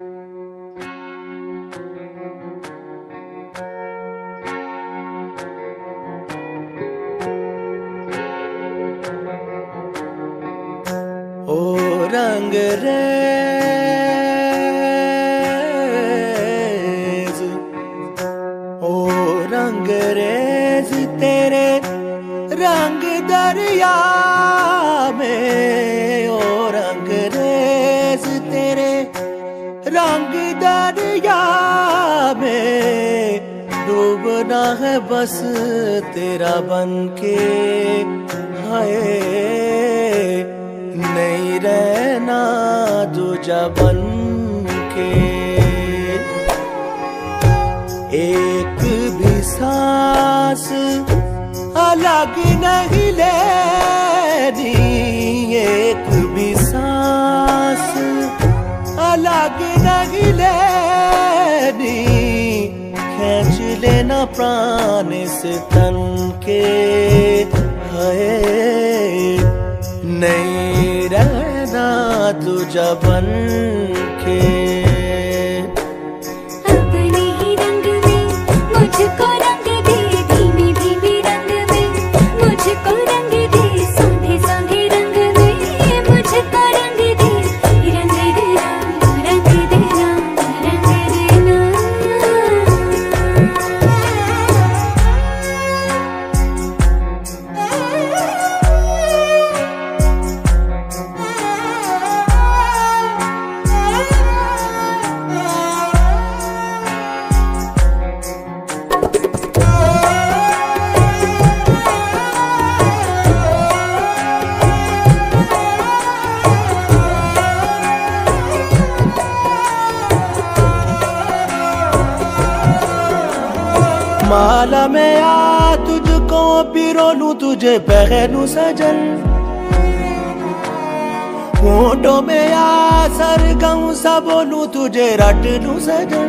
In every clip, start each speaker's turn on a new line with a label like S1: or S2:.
S1: ओ रंग रेज, ओ रंग रेज तेरे रंग दरिया में, ओ रंग रेज तेरे रंग दरिया में, डूबना है बस तेरा बनके, हाय नहीं रहना दूजा बन के। एक भी सांस अलग नहीं लेनी, एक भी सांस अलग नहीं लेनी, खींच लेना प्राण से तन के, हाय नहीं रहना तुझा बन के।
S2: अपने ही रंग में मुझको रंग दे, धीमे धीमे रंग में मुझको रंग दे, सोंधे सोंधे रंग में मुझको रंग दे, रंग देना रंग देना रंग देना।
S1: माला में आ तुझको पिरो लूं, तुझे पहनूं सजन, होठों में आ सरगम सा बोलूं, तुझे रट लूं सजन।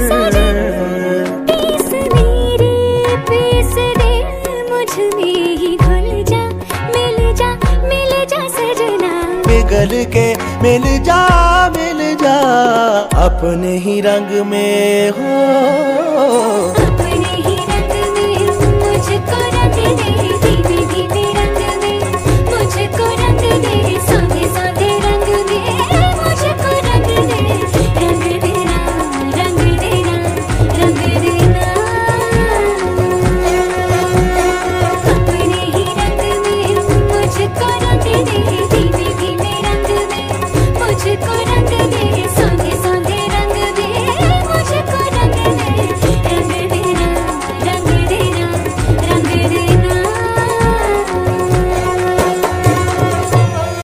S2: पीस मेरे पीस दे, मुझ में ही घुल जा, मिल जा सजना,
S1: पिघल के मिल जा अपने ही रंग में हो,
S2: अपने ही रंग में मुझको रंग दे, धीमे धीमे रंग में मुझको रंग दे,